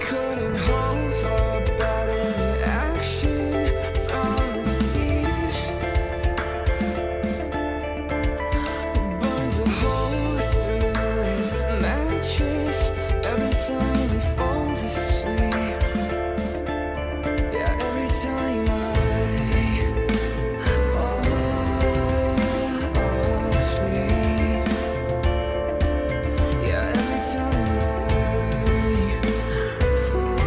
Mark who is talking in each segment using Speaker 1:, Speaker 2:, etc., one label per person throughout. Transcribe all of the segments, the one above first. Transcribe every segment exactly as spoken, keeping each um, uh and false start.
Speaker 1: couldn't hope for better action from the thief. Burns a hole through his mattress every time he falls asleep. Yeah, every time I fall asleep. Yeah, every time I fall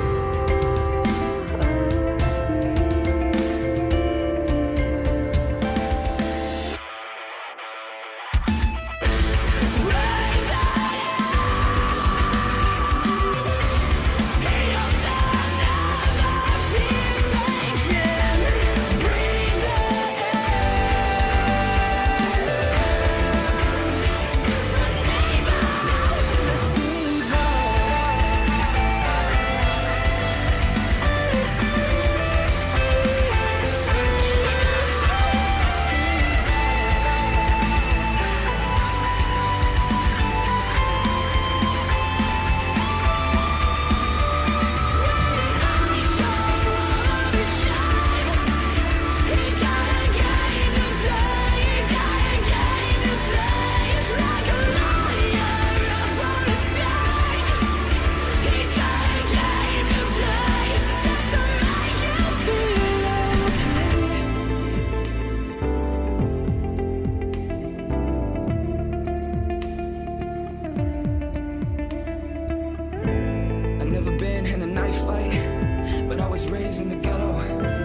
Speaker 1: never been in a knife fight, but I was raised in the ghetto.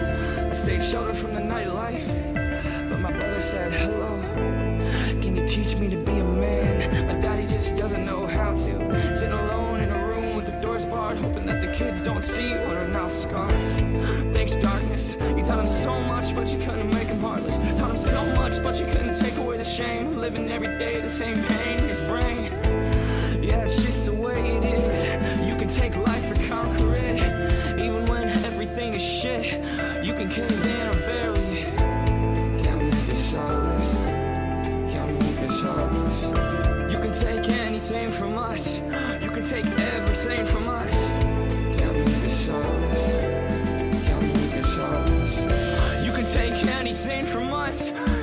Speaker 1: I stayed sheltered from the nightlife, but my brother said hello. Can you teach me to be a man? My daddy just doesn't know how to. Sitting alone in a room with the doors barred, hoping that the kids don't see what are now scars. Thanks darkness, you taught him so much, but you couldn't make him heartless. Taught him so much, but you couldn't take away the shame. Living every day the same pain in his brain. Yeah, it's just the way it is. You can take life or conquer it. Even when everything is shit, you can cave in or bury it. Can't make this heartless. Can't make this heartless. You can take anything from us. You can take everything from us. Can't make this heartless. Can't make this heartless. You can take anything from us.